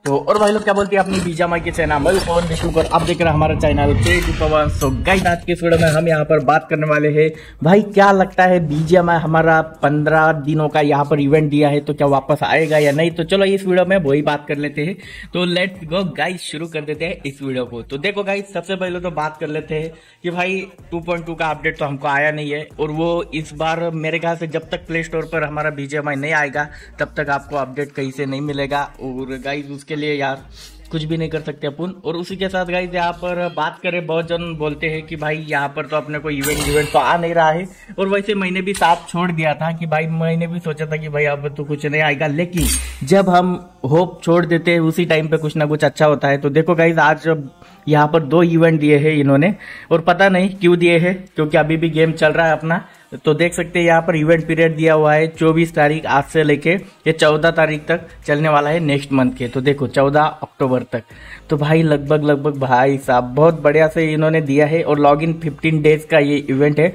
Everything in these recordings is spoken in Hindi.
तो और भाई लोग क्या बोलते हैं अपनी बीजामाई के चैनल मैं पवन विष्णु और आप देख रहे हैं हमारा चैनल पवन। सो गाइस आज के वीडियो में हम यहाँ पर बात करने वाले हैं भाई क्या लगता है बीजामाई हमारा 15 दिनों का यहाँ पर इवेंट दिया है तो क्या वापस आएगा या नहीं। तो चलो इस वीडियो में वही बात कर लेते हैं। तो लेट्स गो गाइस शुरू कर देते हैं इस वीडियो को। तो देखो गाइस सबसे पहले तो बात कर लेते हैं कि भाई 2.2 का अपडेट तो हमको आया नहीं है और वो इस बार मेरे ख्याल से जब तक प्ले स्टोर पर हमारा बीजीएमआई नहीं आएगा तब तक आपको अपडेट कहीं से नहीं मिलेगा। और गाइस उसके लिए यार कुछ भी नहीं कर सकते अपन। और उसी के साथ गाइस यहाँ पर बात करें बहुत जन बोलते हैं कि भाई यहाँ पर तो अपने को इवेंट तो आ नहीं रहा है। और वैसे मैंने भी साथ छोड़ दिया था कि भाई मैंने भी सोचा था कि भाई अब तो कुछ नहीं आएगा, लेकिन जब हम होप छोड़ देते हैं उसी टाइम पे कुछ ना कुछ अच्छा होता है। तो देखो गाइस आज यहाँ पर 2 इवेंट दिए हैं इन्होंने और पता नहीं क्यों दिए हैं क्योंकि अभी भी गेम चल रहा है अपना। तो देख सकते हैं यहाँ पर इवेंट पीरियड दिया हुआ है 24 तारीख आज से लेके ये 14 तारीख तक चलने वाला है नेक्स्ट मंथ के। तो देखो 14 अक्टूबर तक। तो भाई लगभग भाई साहब बहुत बढ़िया से इन्होंने दिया है। और लॉग इन 15 डेज का ये इवेंट है।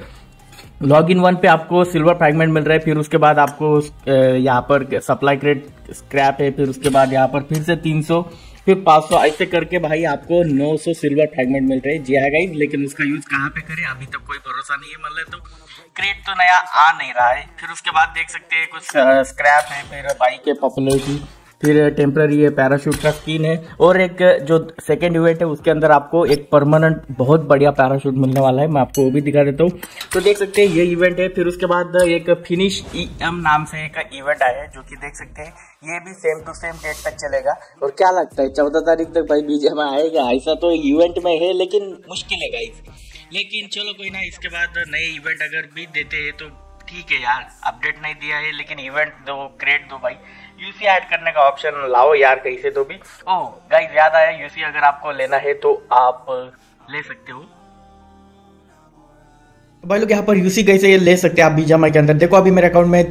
लॉग इन 1 पे आपको सिल्वर फ्रैगमेंट मिल रहा है, फिर उसके बाद आपको यहाँ पर सप्लाई क्रेट स्क्रैप है, फिर उसके बाद यहाँ पर फिर से 300 फिर 500 ऐसे करके भाई आपको 900 सिल्वर फ्रैगमेंट मिल रहे हैं। जी हाँ गाइस, लेकिन उसका यूज कहाँ पे करें अभी तक कोई भरोसा नहीं है। मतलब तो क्रेट तो नया आ नहीं रहा है। फिर उसके बाद देख सकते हैं कुछ स्क्रैप है, फिर बाइक के पॉपुलरिटी, फिर टेम्पररी है, पैराशूट का स्किन है और एक जो सेकंड इवेंट है उसके अंदर आपको एक परमानेंट बहुत बढ़िया पैराशूट मिलने वाला है। मैं आपको वो भी दिखा देता हूँ। तो देख सकते हैं ये इवेंट है। फिर उसके बाद एक फिनिश EM नाम से एक इवेंट आया है जो कि देख सकते हैं ये भी सेम टू सेम डेट तक चलेगा। और क्या लगता है 14 तारीख तक भाई बीजीएमआई आएगा? ऐसा तो इवेंट में है लेकिन मुश्किल है गाइस। लेकिन चलो कोई ना, इसके बाद नए इवेंट अगर भी देते हैं तो ठीक है यार। अपडेट नहीं दिया है लेकिन इवेंट दो, क्रेट दो भाई। यूसी ऐड करने का ऑप्शन लाओ यार कहीं से तो भी। ओह गाइस याद आया, यूसी अगर आपको लेना है तो आप ले सकते हो भाई लोग। यहाँ पर यूसी कैसे ले सकते हैं आप बीजीएमआई के अंदर। देखो अभी मेरे अकाउंट में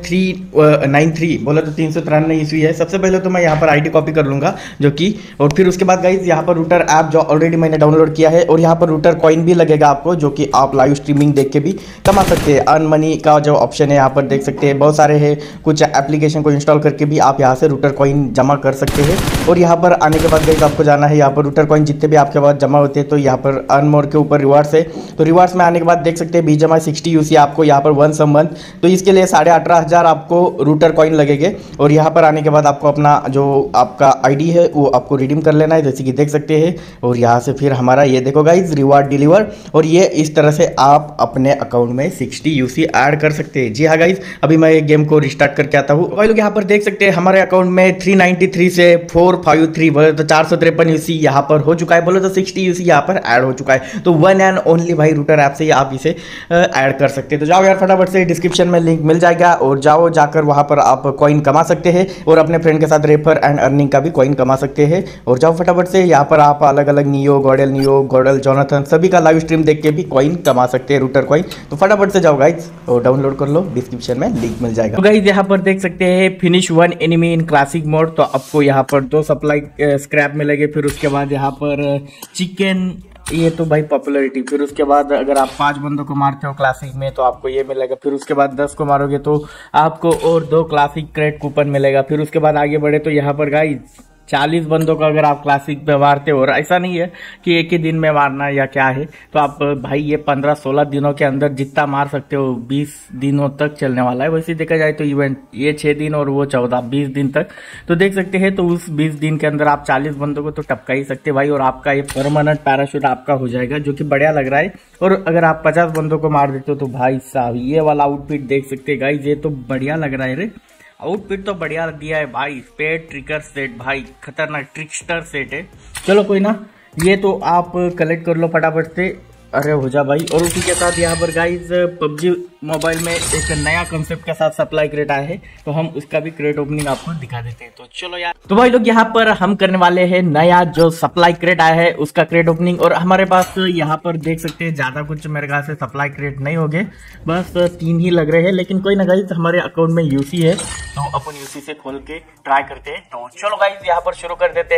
393 बोला तो 393 ईस्वी है। सबसे पहले तो मैं यहाँ पर आईडी कॉपी कर लूंगा जो कि, और फिर उसके बाद गाइज यहाँ पर रूटर ऐप जो ऑलरेडी मैंने डाउनलोड किया है और यहाँ पर रूटर कॉइन भी लगेगा आपको जो कि आप लाइव स्ट्रीमिंग देख के भी कमा सकते हैं। अर्न मनी का जो ऑप्शन है यहाँ पर देख सकते हैं बहुत सारे है। कुछ एप्लीकेशन को इंस्टॉल करके भी आप यहाँ से रूटर कॉइन जमा कर सकते हैं। और यहाँ पर आने के बाद गाइज आपको जाना है यहाँ पर रूटर कॉइन जितने भी आपके पास जमा होते हैं तो यहाँ पर अर्न मोर के ऊपर रिवार्ड्स है। तो रिवार्ड्स में आने के बाद देख सकते हैं बीजीएमआई 60 यूसी आपको यहाँ पर 1 मंथ। तो इसके लिए 18,500 आपको रूटर कॉइन लगेंगे। और यहाँ पर आने के बाद आपको अपना जो आपका आईडी है वो आपको रिडीम कर लेना है जैसे कि देख सकते हैं। और यहाँ से फिर हमारा ये देखो गाइज रिवार्ड डिलीवर। और ये इस तरह से आप अपने अकाउंट में 60 यूसी ऐड कर सकते हैं। जी हाँ गाइज, अभी मैं गेम को रिस्टार्ट करके आता हूँ। भाई लोग यहाँ पर देख सकते हैं हमारे अकाउंट में 393 से 453 बोले तो 453 यूसी यहाँ पर हो चुका है। बोले तो 60 यूसी यहाँ पर ऐड हो चुका है। तो 1 एंड ओनली भाई रूटर ऐप से आप इसे ऐड कर सकते हैं। तो जाओ यार फटाफट से डिस्क्रिप्शन में लिंक मिल जाएगा और जाओ जाकर वहां पर आप कॉइन कमा सकते हैं और अपने फ्रेंड के साथ रेफर एंड अर्निंग का भी कॉइन कमा सकते हैं। और जाओ फटाफट से यहाँ पर आप अलग अलग नियो गॉडल जोनाथन सभी का लाइव स्ट्रीम देख के भी कॉइन कमा सकते हैं रूटर कॉइन। तो फटाफट से जाओ गाइज और डाउनलोड कर लो, डिस्क्रिप्शन में लिंक मिल जाएगा। तो गाइज यहाँ पर देख सकते हैं finish 1 enemy in classic mode. तो आपको यहाँ पर 2 सप्लाई स्क्रैप मिलेंगे। फिर उसके बाद यहाँ पर चिकन, ये तो भाई पॉपुलरिटी। फिर उसके बाद अगर आप 5 बंदों को मारते हो क्लासिक में तो आपको ये मिलेगा। फिर उसके बाद 10 को मारोगे तो आपको और 2 क्लासिक क्रेट कूपन मिलेगा। फिर उसके बाद आगे बढ़े तो यहाँ पर गाइस 40 बंदों का अगर आप क्लासिक पे मारते हो, और ऐसा नहीं है कि एक ही दिन में मारना या क्या है। तो आप भाई ये 15-16 दिनों के अंदर जितना मार सकते हो 20 दिनों तक चलने वाला है। वैसे देखा जाए तो इवेंट ये 6 दिन और वो 14 20 दिन तक। तो देख सकते हैं तो उस 20 दिन के अंदर आप 40 बंदों को तो टपका ही सकते भाई। और आपका ये परमानेंट पैराशूट आपका हो जाएगा जो कि बढ़िया लग रहा है। और अगर आप 50 बंदों को मार देते हो तो भाई साहब ये वाला आउटफिट देख सकते हैं गाइस, ये तो बढ़िया लग रहा है रे। आउटफिट तो बढ़िया दिया है भाई। स्पेड ट्रिकर सेट भाई खतरनाक ट्रिकस्टर सेट है। चलो कोई ना, ये तो आप कलेक्ट कर लो फटाफट से। अरे हो जा भाई। और उसी के साथ यहाँ पर गाइज PUBG मोबाइल में एक नया कंसेप्ट के साथ सप्लाई क्रेट आया है तो हम उसका भी क्रेट ओपनिंग आपको दिखा देते हैं। तो चलो यार, तो भाई लोग यहाँ पर हम करने वाले हैं नया जो सप्लाई क्रेट आया है उसका क्रेट ओपनिंग। और हमारे पास यहाँ पर देख सकते हैं ज्यादा कुछ मेरे ख्याल से सप्लाई क्रेट नहीं हो गए, बस 3 ही लग रहे हैं। लेकिन कोई ना गाइज हमारे अकाउंट में यूसी है तो अपन यूसी से खोल के ट्राई करते हैं। तो चलो गाइज यहाँ पर शुरू कर देते हैं।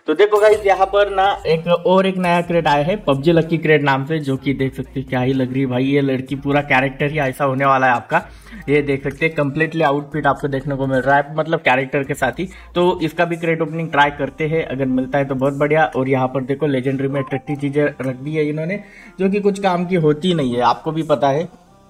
तो देखो गाइस यहाँ पर ना एक नया क्रेड आया है पबजी लकी क्रेड नाम से, जो कि देख सकते हैं क्या ही लग रही है भाई। ये लड़की पूरा कैरेक्टर ही ऐसा होने वाला है आपका। ये देख सकते हैं कंप्लीटली आउटफिट आपको देखने को मिल रहा है, मतलब कैरेक्टर के साथ ही। तो इसका भी क्रेड ओपनिंग ट्राई करते हैं, अगर मिलता है तो बहुत बढ़िया। और यहाँ पर देखो लेजेंडरी में अट्रैक्टिव चीजें रख दी है इन्होंने, जो कि कुछ काम की होती नहीं है, आपको भी पता है।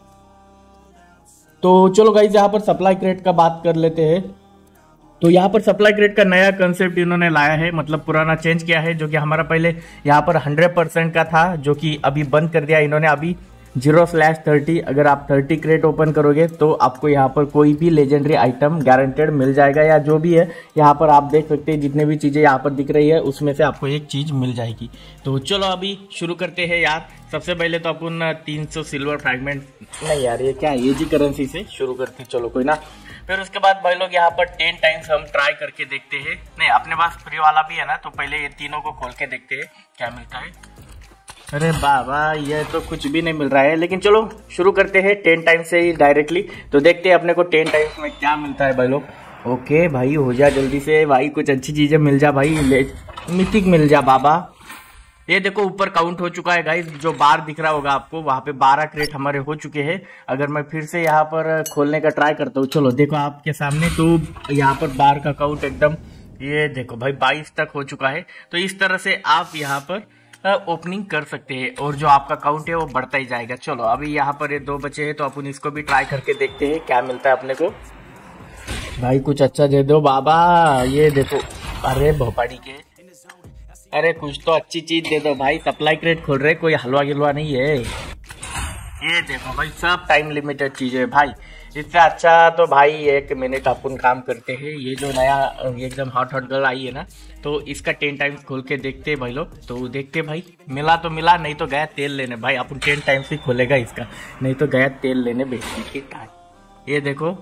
तो चलो गाइस यहाँ पर सप्लाई क्रेट का बात कर लेते हैं। तो यहाँ पर सप्लाई क्रेट का नया कंसेप्ट इन्होंने लाया है, मतलब पुराना चेंज किया है। जो कि हमारा पहले यहाँ पर 100% का था, जो कि अभी बंद कर दिया इन्होंने। अभी 0/30 अगर आप 30 क्रेट ओपन करोगे तो आपको यहाँ पर कोई भी लेजेंडरी आइटम गारंटेड मिल जाएगा, या जो भी है यहाँ पर आप देख सकते हैं जितने भी चीज़ें यहाँ पर दिख रही है उसमें से आपको एक चीज़ मिल जाएगी। तो चलो अभी शुरू करते हैं यार। सबसे पहले तो अपन 300 सिल्वर फ्रैगमेंट, नहीं यार ये क्या है, एजी करेंसी से शुरू करते हैं, चलो कोई ना। फिर उसके बाद भाई लोग यहाँ पर 10 टाइम्स हम ट्राई करके देखते हैं। नहीं अपने पास फ्री वाला भी है ना, तो पहले ये तीनों को खोल के देखते हैं क्या मिलता है। अरे बाबा ये तो कुछ भी नहीं मिल रहा है, लेकिन चलो शुरू करते हैं 10 टाइम्स से ही डायरेक्टली। तो देखते हैं अपने को 10 टाइम्स में क्या मिलता है भाई लोग। ओके भाई हो जा जल्दी से भाई, कुछ अच्छी चीजें मिल जा भाई, मिथिक मिल जा बाबा। ये देखो ऊपर काउंट हो चुका है गाइस, जो बार दिख रहा होगा आपको वहां पे 12 क्रेट हमारे हो चुके हैं। अगर मैं फिर से यहाँ पर खोलने का ट्राई करता हूँ, चलो देखो आपके सामने, तो यहाँ पर बार का काउंट एकदम ये देखो भाई 22 तक हो चुका है। तो इस तरह से आप यहाँ पर ओपनिंग कर सकते हैं, और जो आपका काउंट है वो बढ़ता ही जाएगा। चलो अभी यहाँ पर ये 2 बचे हैं, तो अपन इसको भी ट्राई करके देखते हैं क्या मिलता है अपने को। भाई कुछ अच्छा दे दो बाबा, ये देखो, अरे भोपाड़ी के, अरे कुछ तो अच्छी चीज दे दो भाई। सप्लाई क्रेट खोल रहे, कोई हलवा गिलवा नहीं है। ये देखो भाई सब टाइम लिमिटेड चीज है भाई, इससे अच्छा तो भाई 1 मिनट अपन काम करते हैं। ये जो नया एकदम हॉट गर्ल आई है ना, तो इसका 10 टाइम्स खोल के देखते हैं भाई लोग। तो देखते भाई मिला तो मिला, नहीं तो गया तेल लेने भाई। अपन 10 टाइम्स ही खोलेगा इसका, नहीं तो गया तेल लेने बेचने की टाइम। ये देखो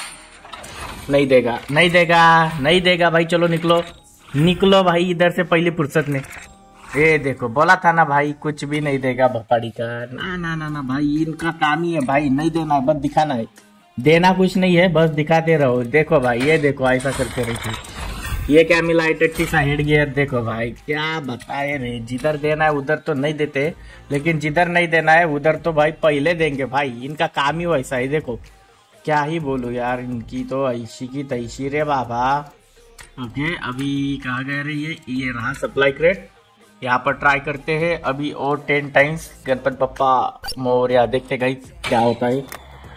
नहीं देगा नहीं देगा नहीं देगा भाई, चलो निकलो निकलो भाई इधर से पहली फुर्सत में। ये देखो बोला था ना भाई कुछ भी नहीं देगा भपाड़ी का, ना ना ना ना भाई, इनका काम ही है भाई नहीं देना, बस दिखाना है। देना कुछ नहीं है, बस दिखाते रहो। देखो भाई ये देखो ऐसा करते रहते। ये क्या मिला है, टट्टी सा हेड गियर। देखो भाई क्या बताए रे, जिधर देना है उधर तो नहीं देते, लेकिन जिधर नहीं देना है उधर तो भाई पहले देंगे भाई। इनका काम ही वैसा है, देखो क्या ही बोलूं यार, इनकी तो ऐसी की तैसी रे बाबा। ओके अभी कहाँ गए रे, ये रहा सप्लाई क्रेट। यहाँ पर ट्राई करते हैं अभी और 10 टाइम्स। गणपति बप्पा मोरया, देखते गई क्या होता है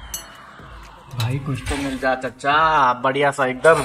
भाई। कुछ तो मिल जा चचा, बढ़िया सा एकदम।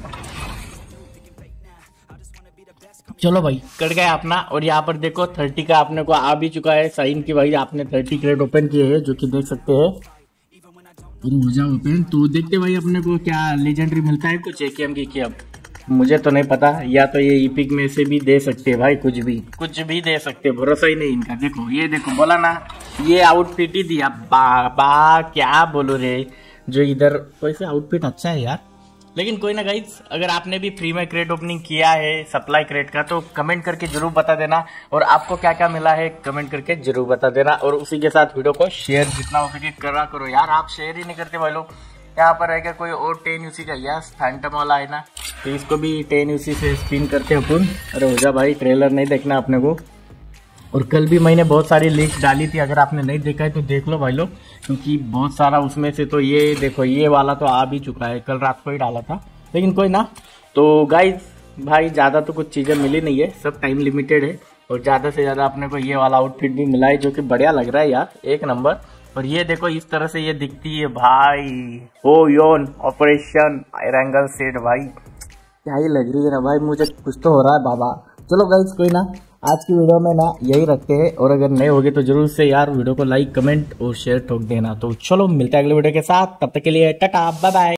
चलो भाई कट गया अपना। और यहाँ पर देखो 30 का अपने को आ भी चुका है साइन की भाई, आपने 30 क्रेट ओपन किए हैं, जो कि देख सकते हैं। हो जा ओपन, तो देखते भाई अपने को क्या लेजेंडरी मिलता है कुछ AKM की। अब मुझे तो नहीं पता, या तो ये इपिक में से भी दे सकते हैं भाई, कुछ भी दे सकते, भरोसा ही नहीं इनका। देखो ये देखो बोला ना, ये आउटफिट ही दिया बाबा, क्या बोलो रे। जो इधर वैसे आउटफिट अच्छा है यार, लेकिन कोई ना गाइस, अगर आपने भी फ्री में क्रेट ओपनिंग किया है सप्लाई क्रेट का, तो कमेंट करके जरूर बता देना। और आपको क्या क्या मिला है कमेंट करके जरूर बता देना। और उसी के साथ वीडियो को शेयर जितना हो सके करा करो यार, आप शेयर ही नहीं करते भाई लोग। यहाँ पर रहेगा कोई और 10 UC का, यस फैंटम वाला है ना, तो इसको भी 10 UC से स्पिन करते अपन। अरे हो जा भाई, ट्रेलर नहीं देखना अपने को। और कल भी मैंने बहुत सारी लिंक डाली थी, अगर आपने नहीं देखा है तो देख लो भाई लोग, क्योंकि बहुत सारा उसमें से। तो ये देखो ये वाला तो आ भी चुका है, कल रात को ही डाला था, लेकिन कोई ना। तो गाइस भाई ज़्यादा तो कुछ चीज़ें मिली नहीं है, सब टाइम लिमिटेड है। और ज़्यादा से ज़्यादा अपने को ये वाला आउटफिट भी मिला है, जो कि बढ़िया लग रहा है यार, 1 नंबर। और ये देखो इस तरह से ये दिखती है भाई, हो योन ऑपरेशन एरंगल सेट भाई, क्या ही लग रही है ना भाई, मुझे कुछ तो हो रहा है बाबा। चलो गाइस कोई ना, आज की वीडियो में ना यही रखते हैं। और अगर नए होगे तो जरूर से यार वीडियो को लाइक कमेंट और शेयर ठोक देना। तो चलो मिलते हैं अगले वीडियो के साथ, तब तक के लिए टाटा बाय बाय।